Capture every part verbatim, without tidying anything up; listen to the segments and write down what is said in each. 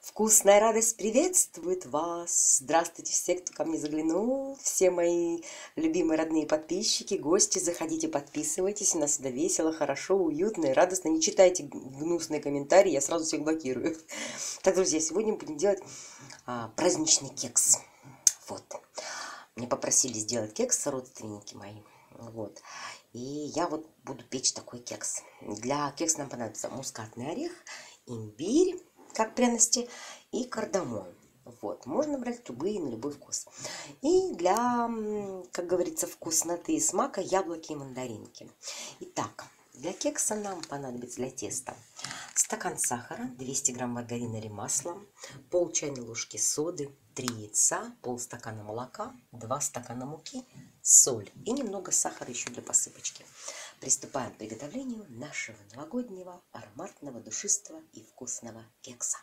Вкусная радость приветствует вас! Здравствуйте все, кто ко мне заглянул, все мои любимые родные подписчики, гости, заходите, подписывайтесь, у нас всегда весело, хорошо, уютно и радостно. Не читайте гнусные комментарии, я сразу всех блокирую. Так, друзья, сегодня мы будем делать а, праздничный кекс. Вот. Мне попросили сделать кекс родственники мои. Вот. И я вот буду печь такой кекс. Для кекса нам понадобится мускатный орех, имбирь, как пряности, и кардамон. Вот. Можно брать любые на любой вкус. И для, как говорится, вкусноты и смака яблоки и мандаринки. Итак, для кекса нам понадобится для теста стакан сахара, двести грамм маргарина или масла, пол чайной ложки соды, три яйца, полстакана молока, два стакана муки, соль и немного сахара еще для посыпочки. Приступаем к приготовлению нашего новогоднего ароматного, душистого и вкусного кекса.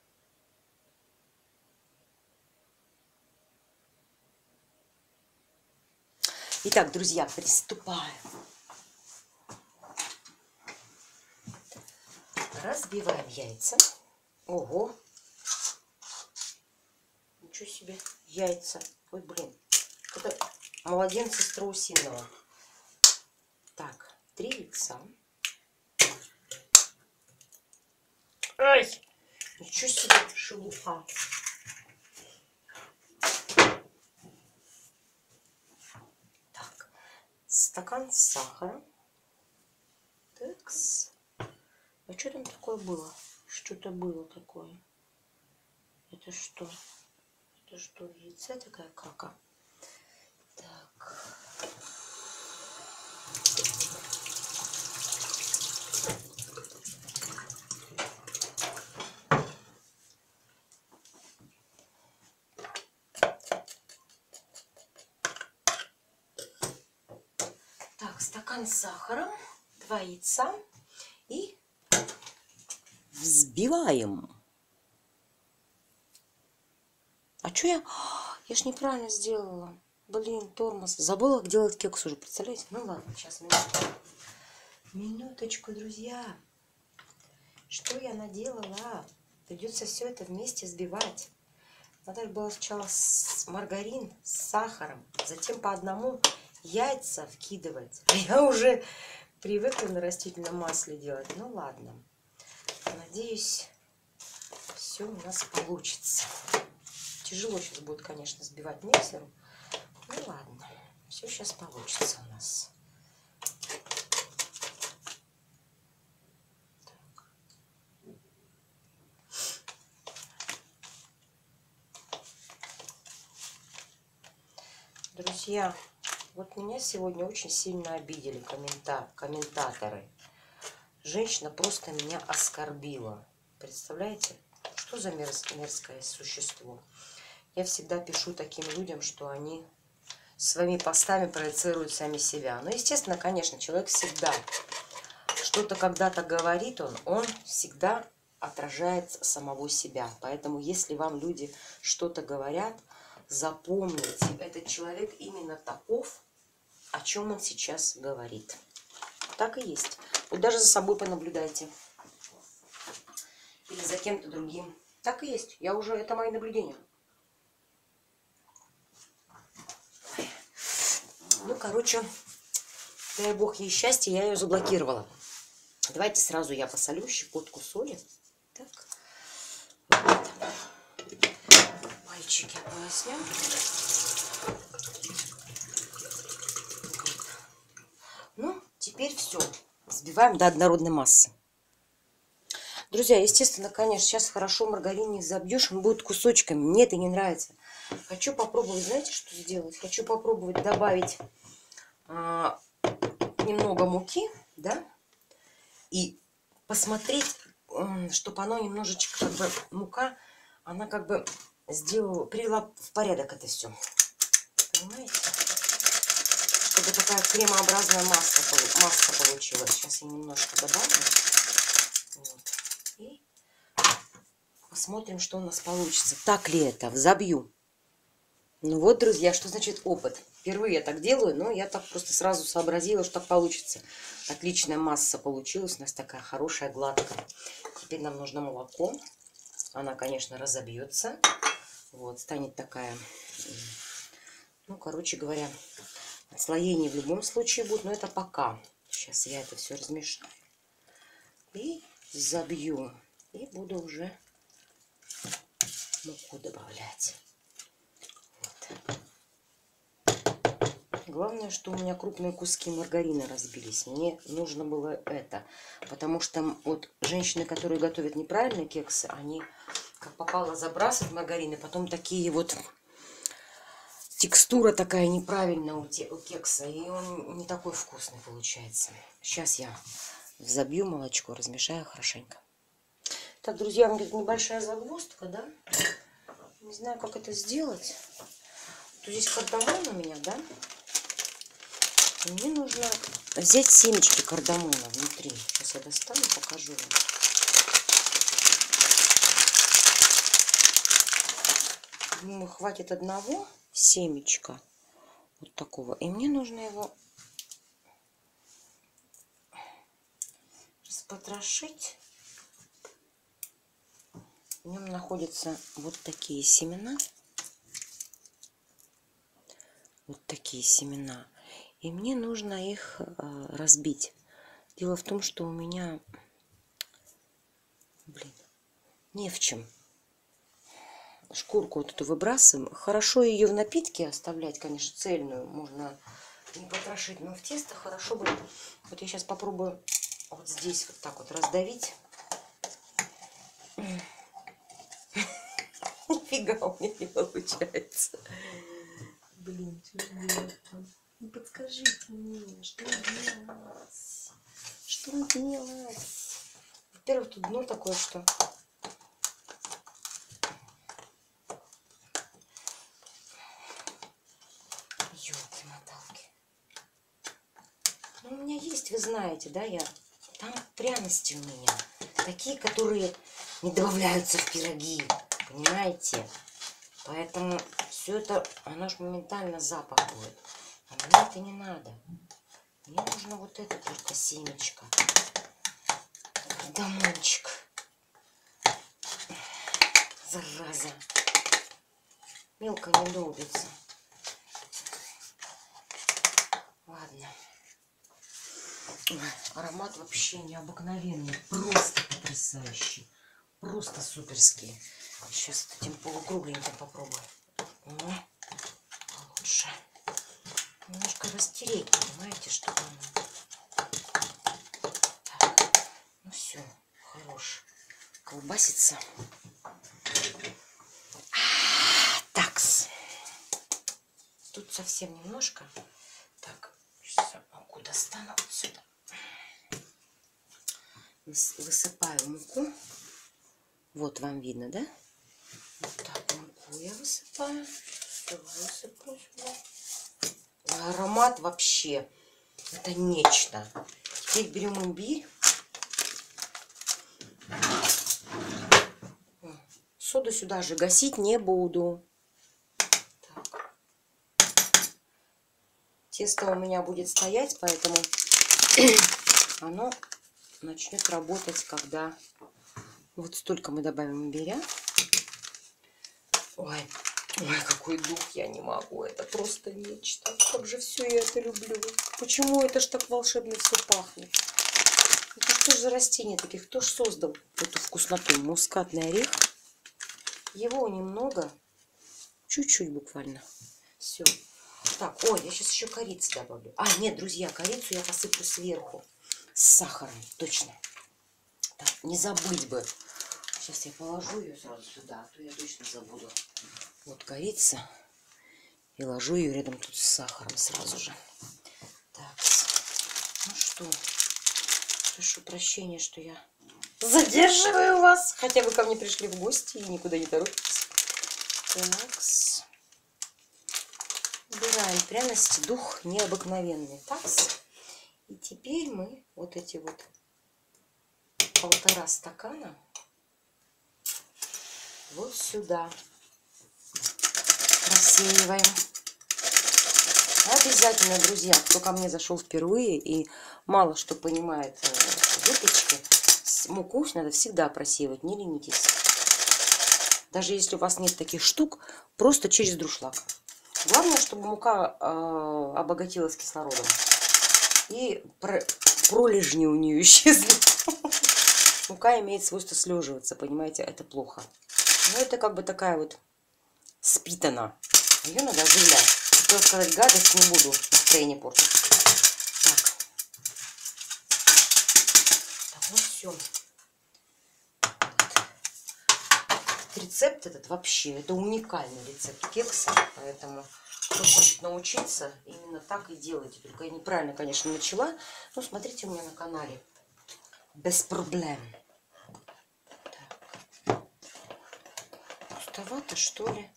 Итак, друзья, приступаем. Разбиваем яйца. Ого! Ничего себе, яйца. Ой, блин. Это младенцы страусиного. Так, три яйца. Ай! Ничего себе, шелуха. Так, стакан сахара. Такс. А что там такое было? Что-то было такое. Это что? Это что, яйца такая кака? Так. Так, стакан сахара, два яйца и взбиваем. А что я... Я ж неправильно сделала. Блин, тормоз. Забыла, как делать кекс уже, представляете? Ну ладно, сейчас минуточку. Минуточку, друзья. Что я наделала? Придется все это вместе взбивать. Надо было сначала с маргарин с сахаром, затем по одному яйца вкидывать. Я уже привыкла на растительном масле делать. Ну ладно. Надеюсь, все у нас получится. Тяжело сейчас будет, конечно, сбивать миксером. Ну ладно, все сейчас получится у нас. Так. Друзья, вот меня сегодня очень сильно обидели коммента... комментаторы. Женщина просто меня оскорбила. Представляете, что за мерз... мерзкое существо? Я всегда пишу таким людям, что они своими постами проецируют сами себя. Но, естественно, конечно, человек всегда что-то когда-то говорит, он, он всегда отражает самого себя. Поэтому, если вам люди что-то говорят, запомните, этот человек именно таков, о чем он сейчас говорит. Так и есть. Вот даже за собой понаблюдайте. Или за кем-то другим. Так и есть. Я уже, это мои наблюдения. Ну, короче, дай бог ей счастья, я ее заблокировала. Давайте сразу я посолю щепотку соли. Так. Вот. Пальчики ополоснем. Вот. Ну, теперь все. Взбиваем до однородной массы. Друзья, естественно, конечно, сейчас хорошо маргарин не забьешь, он будет кусочками. Мне это не нравится. Хочу попробовать, знаете, что сделать? Хочу попробовать добавить а, немного муки, да, и посмотреть, чтобы оно немножечко, как бы, мука, она как бы сделала, привела в порядок это все. Понимаете? Чтобы такая кремообразная масса, масса получилась. Сейчас я немножко добавлю. Вот. И посмотрим, что у нас получится. Так ли это? Взобью. Ну вот, друзья, что значит опыт. Впервые я так делаю, но я так просто сразу сообразила, что так получится. Отличная масса получилась. У нас такая хорошая, гладкая. Теперь нам нужно молоко. она, конечно, разобьется. Вот, станет такая, ну, короче говоря, отслоения в любом случае будут, но это пока. Сейчас я это все размешаю и забью. И буду уже муку добавлять. Вот. Главное, что у меня крупные куски маргарина разбились. Мне нужно было это. Потому что вот женщины, которые готовят неправильные кексы, они как попало забрасывают маргарин, и потом такие вот текстура такая неправильная у кекса. И он не такой вкусный получается. Сейчас я взобью молочко, размешаю хорошенько. Так, друзья, говорит, небольшая загвоздка, да? Не знаю, как это сделать. Тут здесь кардамон у меня, да? И мне нужно взять семечки кардамона внутри. Сейчас я достану, покажу вам. Думаю, хватит одного семечка. Вот такого. И мне нужно его распотрошить. В нем находятся вот такие семена. Вот такие семена. И мне нужно их э, разбить. Дело в том, что у меня, блин, не в чем. Шкурку вот эту выбрасываем. Хорошо ее в напитке оставлять, конечно, цельную. Можно не потрошить, но в тесто хорошо бы. Вот я сейчас попробую вот здесь вот так вот раздавить. Нифига у меня не получается. Блин, что делать там? Ну подскажите мне, что делать? Что делать? Во-первых, тут дно такое, что... Ёлки-моталки. Ну, у меня есть, вы знаете, да, я... Там пряности у меня. Такие, которые не добавляются в пироги. Понимаете? Поэтому все это, оно же моментально запах будет. А мне это не надо. Мне нужно вот это только семечко. Кардамончик. Зараза. Мелко не долбится. Ладно. Ой, аромат вообще необыкновенный. Просто потрясающий. Просто суперский. Сейчас этим полукругленьким попробую. Ну, лучше. Немножко растереть, понимаете, чтобы оно... Так, ну все, хорош. Колбасится. Такс. Тут совсем немножко. Так, сейчас я муку достану отсюда. Высыпаю муку. Вот вам видно, да? Вот так муку я высыпаю. Высыпаю сюда. Аромат вообще, это нечто. Теперь берем имбирь. Соду сюда же гасить не буду. Так. Тесто у меня будет стоять, поэтому оно начнет работать, когда вот столько мы добавим имбиря. Ой. Ой, какой дух, я не могу. Это просто нечто. Как же все я это люблю. Почему это ж так волшебно все пахнет? Это что ж за растения таких? Кто ж создал эту вкусноту? Мускатный орех. Его немного. Чуть-чуть буквально. Все. Так, ой, я сейчас еще корицы добавлю. А, нет, друзья, корицу я посыплю сверху. С сахаром, точно. Так, не забыть бы. Сейчас я положу ее сразу сюда, а то я точно забуду. Вот корица. И ложу ее рядом тут с сахаром сразу же. Так. Ну что. Прошу прощения, что я задерживаю вас. Хотя вы ко мне пришли в гости и никуда не торопитесь. Так. Убираем пряности. Дух необыкновенный. Так. И теперь мы вот эти вот полтора стакана вот сюда рассеиваем. Обязательно, друзья, кто ко мне зашел впервые и мало что понимает в выпечке, муку надо всегда просеивать, не ленитесь. Даже если у вас нет таких штук, просто через дуршлаг. Главное, чтобы мука э, обогатилась кислородом. И про, пролежни у нее исчезли. Мука имеет свойство слеживаться, понимаете, это плохо. Но это как бы такая вот спитана. Ее надо оживлять. Хотела сказать гадость, не буду настроение портить. Так. Так, ну все. Рецепт этот вообще, это уникальный рецепт кекса, поэтому кто хочет научиться, именно так и делайте. Только я неправильно, конечно, начала, но смотрите у меня на канале. Без проблем. Так. Густовато, что ли?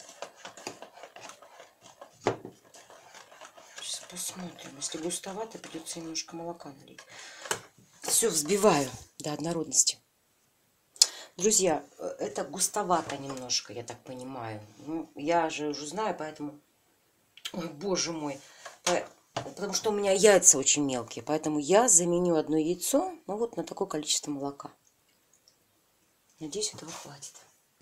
Сейчас посмотрим. Если густовато, придется немножко молока налить. Все взбиваю до однородности. Друзья, это густовато немножко, я так понимаю. Ну, я же уже знаю, поэтому... Ой, боже мой. Потому что у меня яйца очень мелкие, поэтому я заменю одно яйцо, ну вот на такое количество молока. Надеюсь, этого хватит.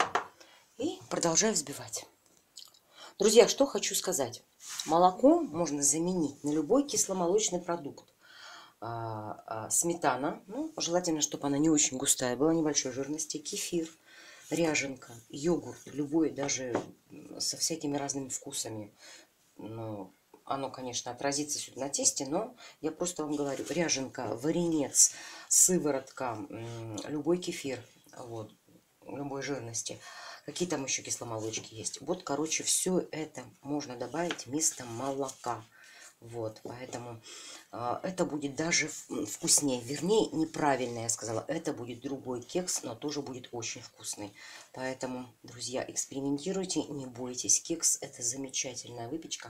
И продолжаю взбивать. Друзья, что хочу сказать. Молоко можно заменить на любой кисломолочный продукт. А, а, сметана, ну, желательно, чтобы она не очень густая, была небольшой жирности, кефир, ряженка, йогурт, любой, даже со всякими разными вкусами. Ну, оно, конечно, отразится сюда на тесте, но я просто вам говорю, ряженка, варенец, сыворотка, любой кефир, вот, любой жирности. Какие там еще кисломолочки есть? Вот, короче, все это можно добавить вместо молока. Вот, поэтому э, это будет даже вкуснее. Вернее, неправильно я сказала. Это будет другой кекс, но тоже будет очень вкусный. Поэтому, друзья, экспериментируйте, не бойтесь. Кекс – это замечательная выпечка.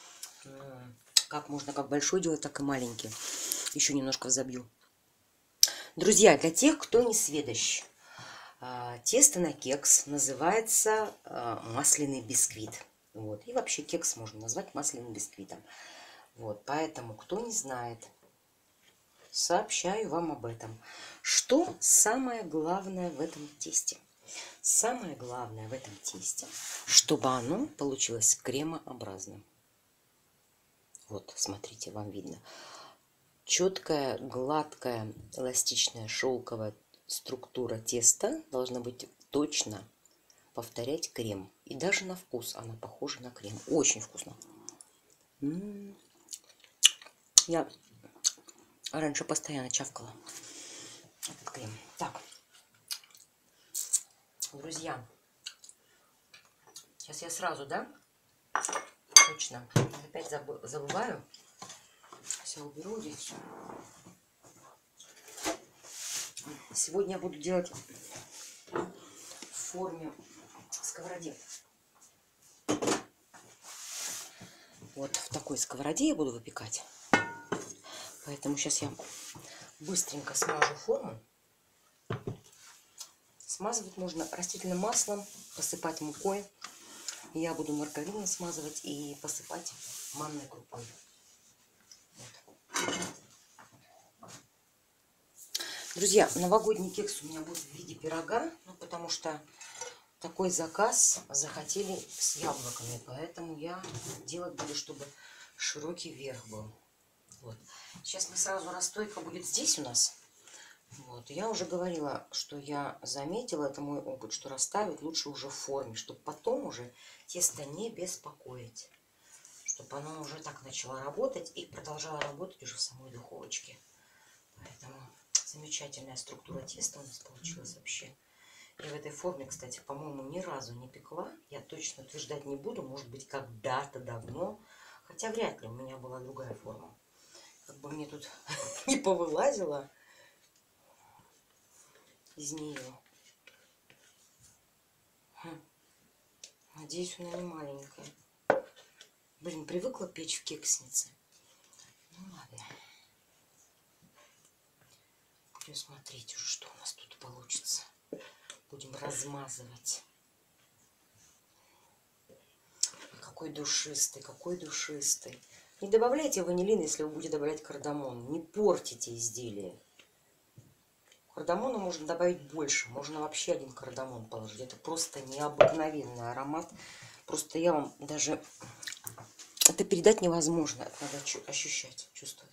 Как можно как большой делать, так и маленький. Еще немножко взобью. Друзья, для тех, кто не сведущ, э, тесто на кекс называется э, масляный бисквит. Вот. И вообще кекс можно назвать масляным бисквитом. Вот, поэтому, кто не знает, сообщаю вам об этом. Что самое главное в этом тесте? Самое главное в этом тесте, чтобы оно получилось кремообразным. Вот, смотрите, вам видно. Четкая, гладкая, эластичная, шелковая структура теста должна быть точно повторять крем. И даже на вкус она похожа на крем. Очень вкусно. М-м-м. Я раньше постоянно чавкала этот крем. Так, друзья, сейчас я сразу, да? Точно. Опять забываю. Сейчас я уберу здесь. Сегодня я буду делать в форме сковороды. Вот в такой сковороде я буду выпекать. Поэтому сейчас я быстренько смажу форму. Смазывать можно растительным маслом, посыпать мукой. Я буду маргарином смазывать и посыпать манной крупой. Вот. Друзья, новогодний кекс у меня будет в виде пирога, ну, потому что такой заказ захотели с яблоками. Поэтому я делать буду, чтобы широкий верх был. Вот. Сейчас мы сразу расстойка будет здесь у нас. Вот. Я уже говорила, что я заметила, это мой опыт, что расставить лучше уже в форме, чтобы потом уже тесто не беспокоить. Чтобы оно уже так начало работать и продолжало работать уже в самой духовочке. Поэтому замечательная структура теста у нас получилась вообще. И в этой форме, кстати, по-моему, ни разу не пекла. Я точно утверждать не буду, может быть, когда-то давно. Хотя вряд ли у меня была другая форма. Как бы мне тут не повылазило из нее. Хм. Надеюсь, она не маленькая. Блин, привыкла печь в кекснице. Ну ладно. Будем смотреть уже, что у нас тут получится. Будем размазывать. Какой душистый, какой душистый. Не добавляйте ванилин, если вы будете добавлять кардамон. Не портите изделие. Кардамона можно добавить больше. Можно вообще один кардамон положить. Это просто необыкновенный аромат. Просто я вам даже... Это передать невозможно. Это надо ощущать, чувствовать.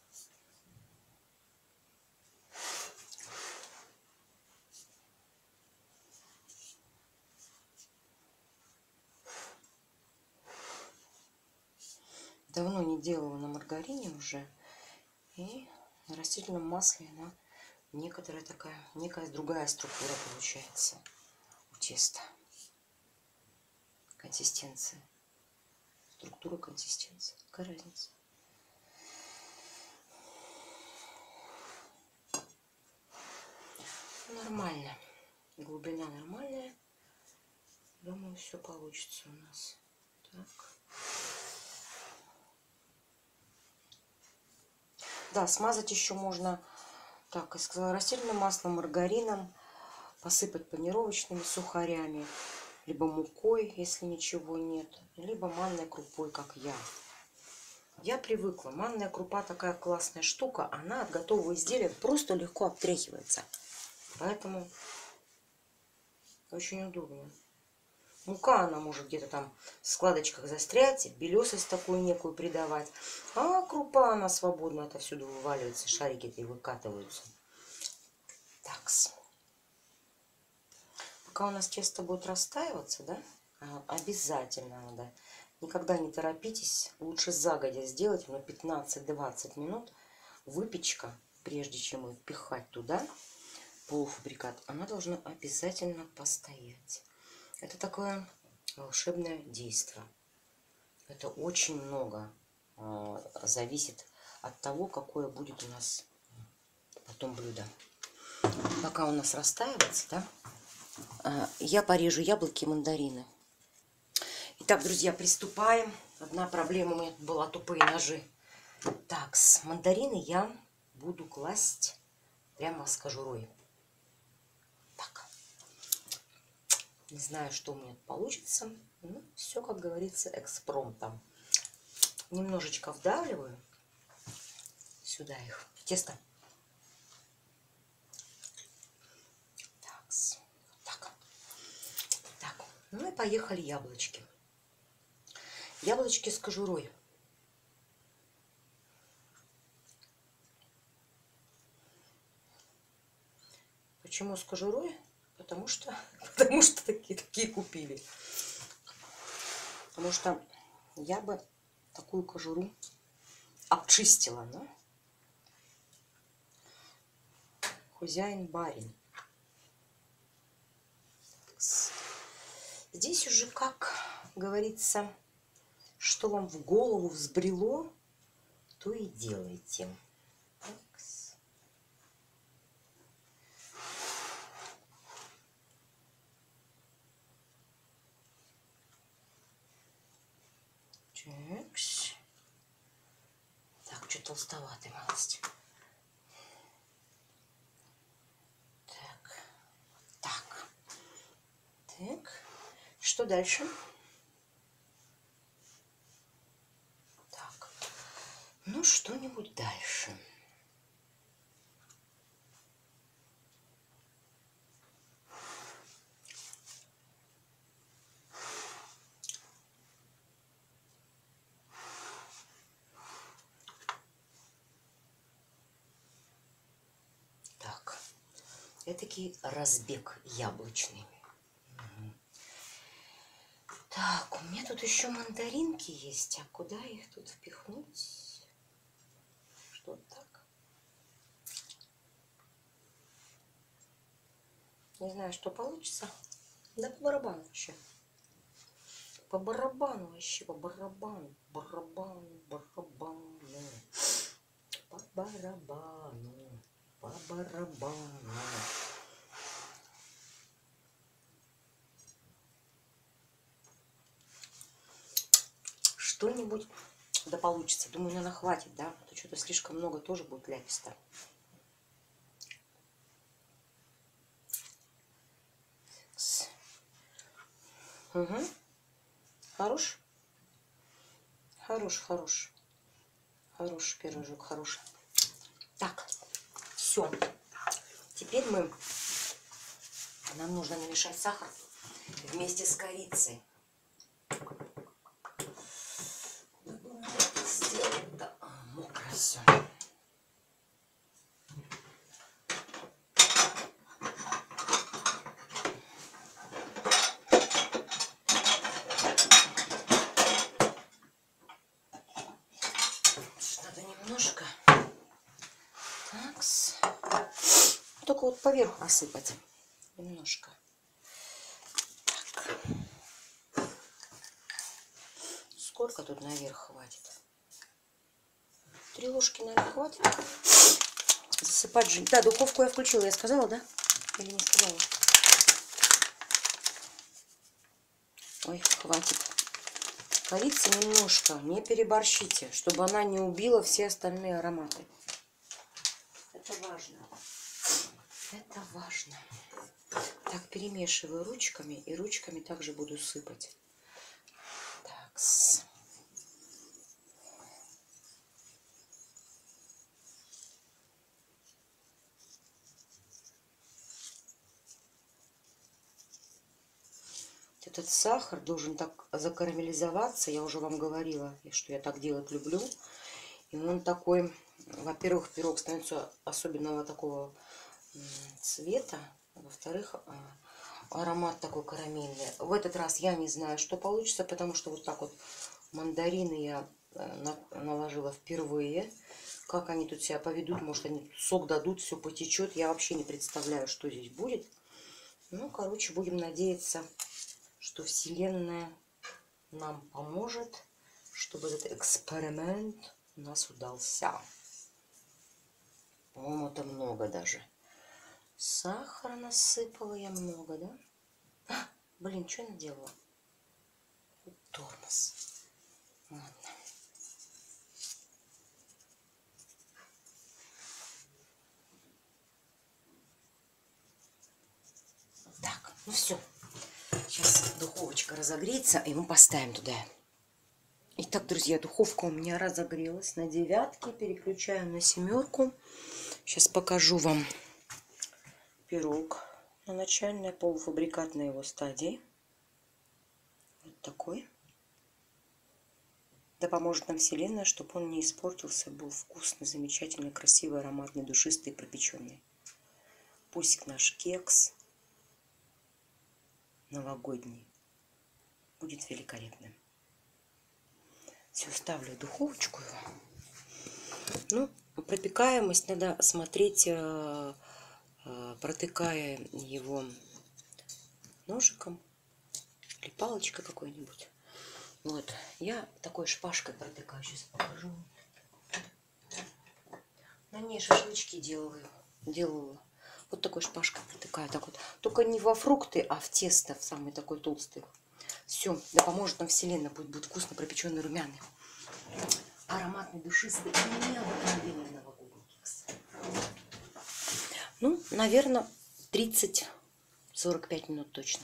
Давно не делала на маргарине уже. И на растительном масле она некоторая такая, некая другая структура получается у теста. Консистенция. Структура, консистенция. Какая разница? Нормально. Глубина нормальная. Думаю, все получится у нас. Так. Да, смазать еще можно, так, я сказала, растительным маслом, маргарином, посыпать панировочными сухарями, либо мукой, если ничего нет, либо манной крупой, как я. Я привыкла. Манная крупа такая классная штука, она от готового изделия просто легко обтряхивается. Поэтому очень удобно. Мука, она может где-то там в складочках застрять, белесость такую некую придавать. А крупа, она свободно отовсюду вываливается, шарики-то и выкатываются. Такс. Пока у нас тесто будет растаиваться, да, обязательно надо, никогда не торопитесь, лучше загодя сделать на пятнадцать-двадцать минут. Выпечка, прежде чем ее пихать туда, полуфабрикат, она должна обязательно постоять. Это такое волшебное действие. Это очень много э, зависит от того, какое будет у нас потом блюдо. Пока у нас растаивается, да, э, я порежу яблоки и мандарины. Итак, друзья, приступаем. Одна проблема у меня была — тупые ножи. Так, с мандарины я буду класть прямо с кожурой. Так. Не знаю, что у меня получится. Ну, все, как говорится, экспромтом. Немножечко вдавливаю сюда их, в тесто. Так, так. Так. Ну и поехали яблочки. Яблочки с кожурой. Почему с кожурой? Потому что, потому что такие, такие купили. Потому что я бы такую кожуру обчистила, да? Хозяин барин. Здесь уже, как говорится, что вам в голову взбрело, то и делайте. Чекс. Так, что толстоватый малость. Так, так, так. Что дальше? Так, ну что-нибудь дальше. Этакий разбег яблочный. Угу. Так, у меня тут еще мандаринки есть. А куда их тут впихнуть? Что так? Не знаю, что получится. Да по барабану вообще. По барабану вообще, по барабану. Барабану, барабану. По барабану. По барабану. Что-нибудь да получится. Думаю, наверное, хватит, да? А то что-то слишком много тоже будет ляписта. Угу. Хорош? Хорош, хорош. Хороший пирожок, хороший. Так, все. Теперь мы, нам нужно намешать сахар вместе с корицей. Сделать это мокрое все. Надо немножко такс, только вот поверху рассыпать немножко. Так. Сколько тут наверх хватит? Три ложки, наверное, хватит. Засыпать же. Да, духовку я включила, я сказала, да? Или не сказала? Ой, хватит. Корицы немножко, не переборщите, чтобы она не убила все остальные ароматы. Это важно. Это важно. Так, перемешиваю ручками, и ручками также буду сыпать. Такс. Этот сахар должен так закарамелизоваться, я уже вам говорила, что я так делать люблю. И он такой, во-первых, пирог становится особенного такого цвета, а во-вторых, аромат такой карамельный. В этот раз я не знаю, что получится, потому что вот так вот мандарины я наложила впервые. Как они тут себя поведут, может они сок дадут, все потечет. Я вообще не представляю, что здесь будет. Ну, короче, будем надеяться, что Вселенная нам поможет, чтобы этот эксперимент у нас удался. По-моему, это много даже. Сахара насыпала я много, да? А, блин, что я наделала? Тормоз. Ладно. Так, ну все. Сейчас духовочка разогреется, и мы поставим туда. Итак, друзья, духовка у меня разогрелась на девятке. Переключаю на семерку. Сейчас покажу вам пирог на начальной полуфабрикат на его стадии. Вот такой. Да поможет нам Вселенная, чтобы он не испортился, был вкусный, замечательный, красивый, ароматный, душистый, пропеченный. Пусть наш кекс новогодний будет великолепным. Все, ставлю в духовочку его. Ну, пропекаемость надо смотреть, протыкая его ножиком или палочкой какой-нибудь. Вот, я такой шпажкой протыкаю, сейчас покажу. На ней шашлычки делала, делала. Вот такой шпажкой протыкаю, так вот. Только не во фрукты, а в тесто, в самый такой толстый. Все, да поможет нам Вселенная, будет, будет вкусно, пропеченный, румяный, ароматный, душистый, необыкновенный новогодний кекс. Ну, наверное, тридцать-сорок пять минут точно.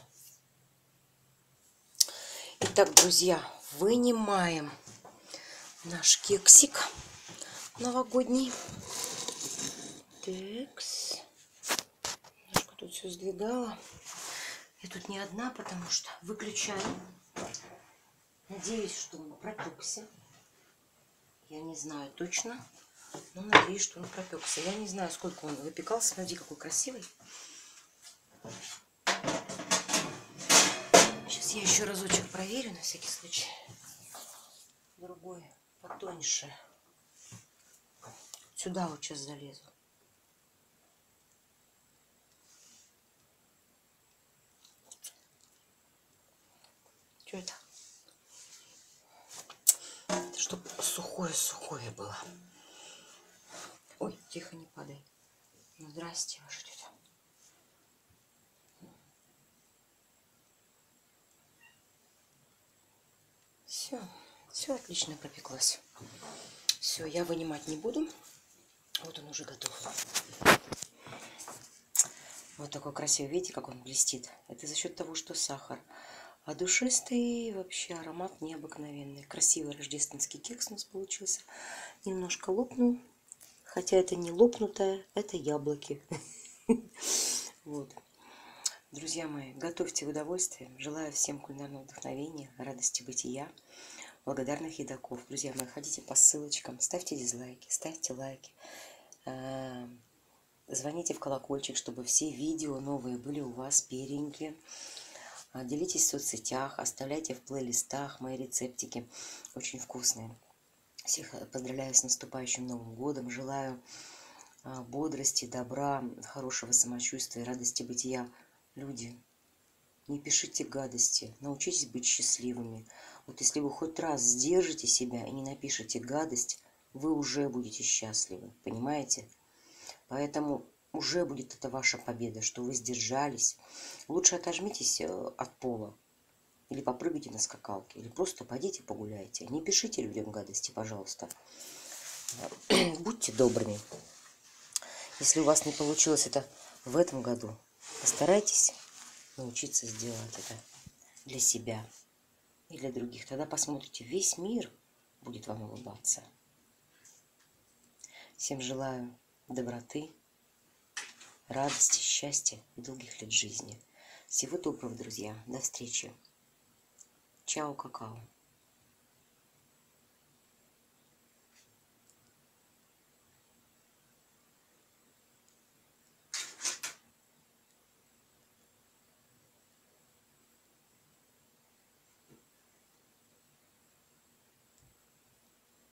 Итак, друзья, вынимаем наш кексик новогодний. Такс. Немножко тут все сдвигала. Я тут не одна, потому что выключаю. Надеюсь, что он пропекся. Я не знаю точно, но надеюсь, что он пропекся. Я не знаю, сколько он выпекался. Смотри, какой красивый. Сейчас я еще разочек проверю на всякий случай. Другой потоньше. Сюда вот сейчас залезу. Что это? Это чтобы сухое-сухое было. Ой, тихо, не падай. Ну, здрасте, ваша тетя. Все, все отлично пропеклось. Все, я вынимать не буду. Вот он уже готов. Вот такой красивый, видите, как он блестит. Это за счет того, что сахар. А душистый вообще аромат необыкновенный. Красивый рождественский кекс у нас получился. Немножко лопнул. Хотя это не лопнутое, это яблоки. Вот. Друзья мои, готовьте в удовольствие. Желаю всем кулинарного вдохновения, радости бытия, благодарных едоков. Друзья мои, ходите по ссылочкам, ставьте дизлайки, ставьте лайки. Звоните в колокольчик, чтобы все видео новые были у вас первенькие. Делитесь в соцсетях, оставляйте в плейлистах мои рецептики. Очень вкусные. Всех поздравляю с наступающим Новым годом. Желаю бодрости, добра, хорошего самочувствия, радости бытия. Люди, не пишите гадости, научитесь быть счастливыми. Вот если вы хоть раз сдержите себя и не напишите гадость, вы уже будете счастливы, понимаете? Поэтому уже будет это ваша победа, что вы сдержались. Лучше отожмитесь от пола, или попрыгайте на скакалке, или просто пойдите погуляйте. Не пишите людям гадости, пожалуйста. Будьте добрыми. Если у вас не получилось это в этом году, постарайтесь научиться сделать это для себя и для других. Тогда посмотрите, весь мир будет вам улыбаться. Всем желаю доброты, радости, счастья и долгих лет жизни. Всего доброго, друзья. До встречи. Чао, какао.